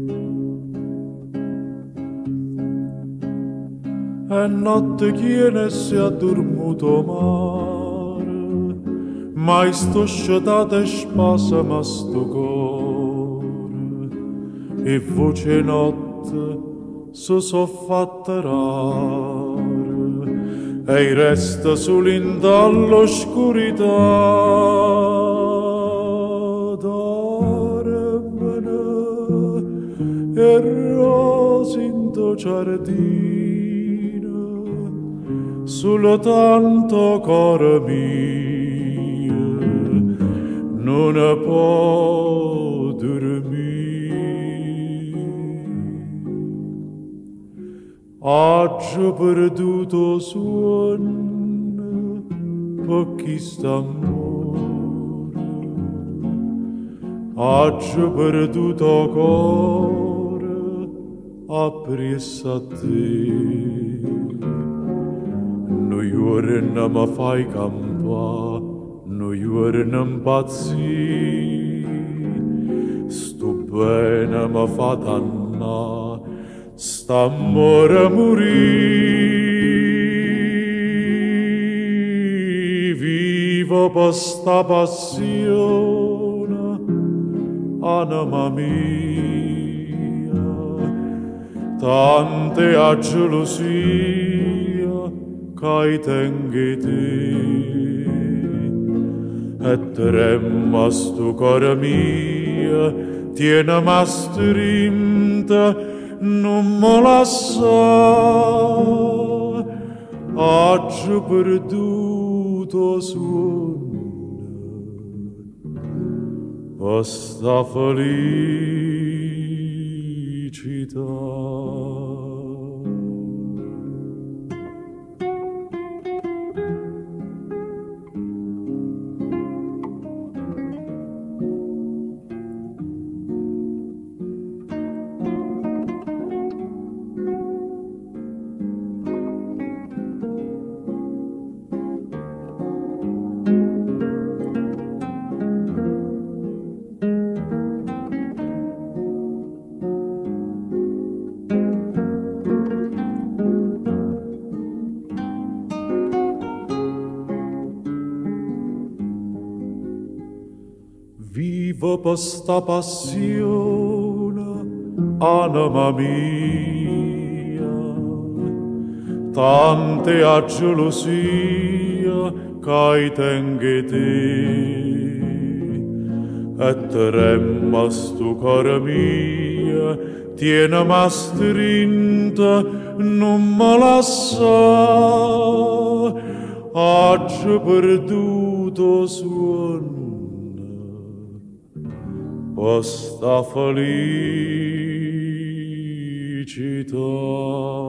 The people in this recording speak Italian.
E notte chiene si è dormuto mare, mai sto scetate spasa ma sto cuore, e voce notte si so fatta rare, e resta solo in dall'oscurità, d'armene e rose in tuo giardino, solo tanto cuore mio non può dormire. Oggi perduto suono per chi sta amore, oggi perduto cuore appresso a te. Noi ora non mi fai campare, noi ora non impazzire, sto bene mi fa dannare, st'amore morì. Vivo per sta passione, anima mia, tante a gelosia che tengi te, e tremma sto cuore mio, tienimi strinta, non mi lascia, oggi perduto sonno, per sta felicità. Vivo per sta passione, anima mia, tante a gelosia che tengi te, e tremma sto cuore mio, tienimi strinta, non mi lascia, oggi perduto suono, per sta felicità.